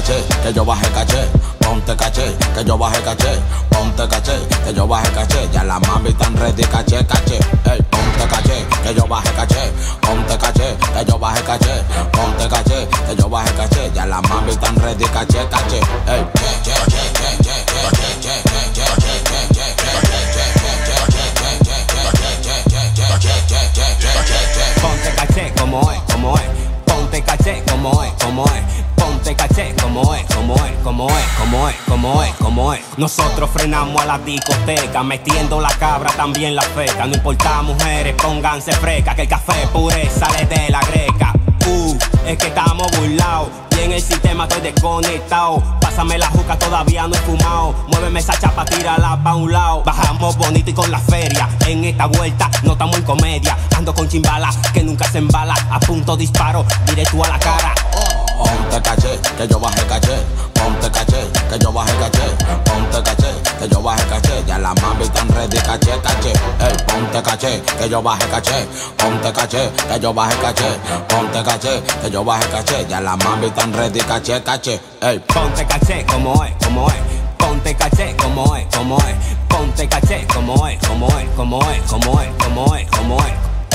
caché, que yo bajé caché. Ponte caché, que yo bajé caché. Ponte caché, que yo bajé caché. Ya la mami tan ready, caché, caché. Ey, ponte caché, que yo bajé caché. Ponte caché, que yo bajé caché. Ponte caché, que yo bajé caché. Ya la mami tan ready, caché, caché. Ey, ponte caché como es, como es. Ponte caché como es, como es. Ponte caché como es, como es, como es, como es, como es, como es. Nosotros frenamos a la discoteca, metiendo la cabra también la feca. No importa mujeres, pónganse fresca, que el café pure sale de la greca. Es que estamos burlados y en el sistema estoy desconectado. Pásame la juca, todavía no he fumado. Muéveme esa chapa, tírala pa' un lado. Bajamos bonito y con la feria. En esta vuelta no estamos en comedia. Ando con chimbala que nunca se embala. A punto disparo, directo a la cara. ponte caché, que yo bajé caché. Ponte caché, que yo bajé caché. Ponte caché, que yo bajé caché. Ya la mami tan ready, caché, caché. Ey, ponte caché, que yo bajé caché. Ponte caché, que yo bajé caché. Ponte caché, que yo bajé caché. Ya la mami tan ready, caché, caché. Ey, ponte caché como es, como es. Ponte caché como es, como es. Ponte caché como es, como es, como es, como es, como es, como es.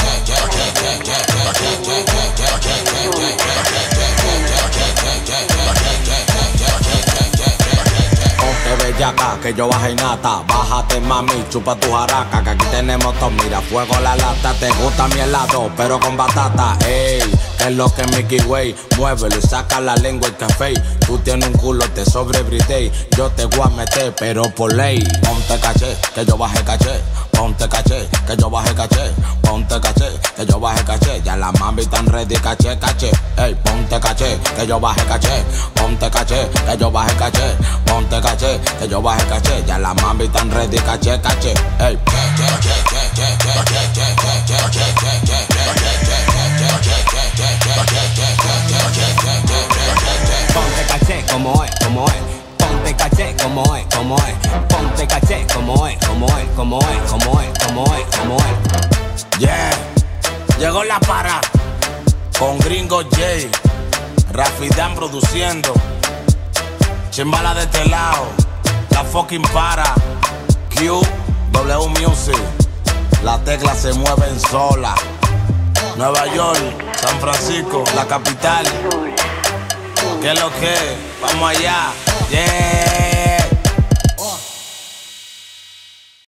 Ponte bellaca, que yo bajé nata. Bájate mami, chupa tu jaraca. Que aquí tenemos todo, mira, fuego la lata. Te gusta mi helado, pero con batata. Ey, que es lo que Mickey Way. Muévelo y saca la lengua el café. Tú tienes un culo, te sobrebrité. Yo te voy a meter, pero por ley. Ponte caché, que yo bajé caché. Ponte caché, que yo bajé caché. Ponte caché, que yo bajé caché. Ya la mami tan ready, caché, caché. Ey, ponte caché, que yo bajé caché. Ponte caché, que yo bajé caché. Ponte caché, que yo bajé caché. Ya la mami tan ready, caché, caché. Ey, ponte caché como es, como es. Ponte caché como es, como es. Ponte caché como es, como es, como es, como es, como es, como es. yeah, llegó la para con Gringo J, Rafidán produciendo, Chimbala de este lado, la fucking para, Q, W Music, la tecla se mueven sola. Nueva York, San Francisco, la capital. ¿Qué es lo que? Vamos allá. Yeah.